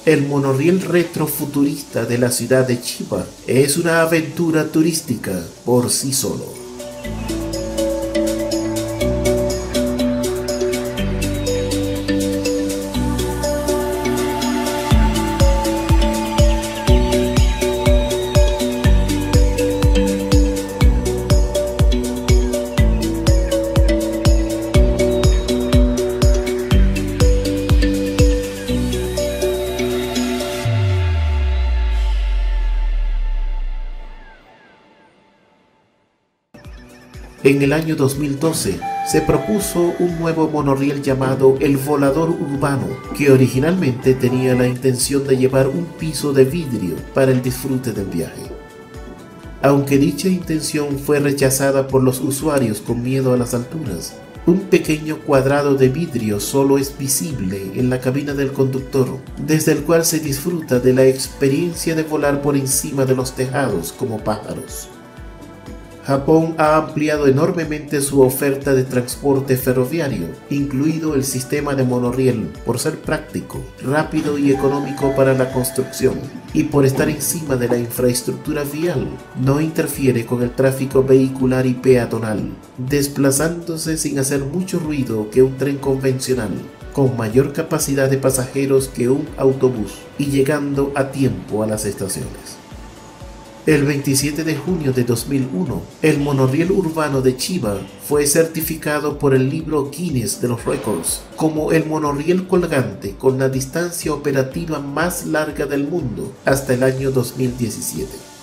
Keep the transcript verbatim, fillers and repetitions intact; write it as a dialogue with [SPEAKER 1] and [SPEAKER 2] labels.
[SPEAKER 1] El monorriel retrofuturista de la ciudad de Chiba es una aventura turística por sí solo. En el año dos mil doce se propuso un nuevo monorriel llamado el Volador Urbano, que originalmente tenía la intención de llevar un piso de vidrio para el disfrute del viaje. Aunque dicha intención fue rechazada por los usuarios con miedo a las alturas, un pequeño cuadrado de vidrio solo es visible en la cabina del conductor, desde el cual se disfruta de la experiencia de volar por encima de los tejados como pájaros. Japón ha ampliado enormemente su oferta de transporte ferroviario, incluido el sistema de monorriel, por ser práctico, rápido y económico para la construcción, y por estar encima de la infraestructura vial, no interfiere con el tráfico vehicular y peatonal, desplazándose sin hacer mucho ruido que un tren convencional, con mayor capacidad de pasajeros que un autobús, y llegando a tiempo a las estaciones. El veintisiete de junio de dos mil uno, el monorriel urbano de Chiba fue certificado por el libro Guinness de los Récords como el monorriel colgante con la distancia operativa más larga del mundo hasta el año dos mil diecisiete.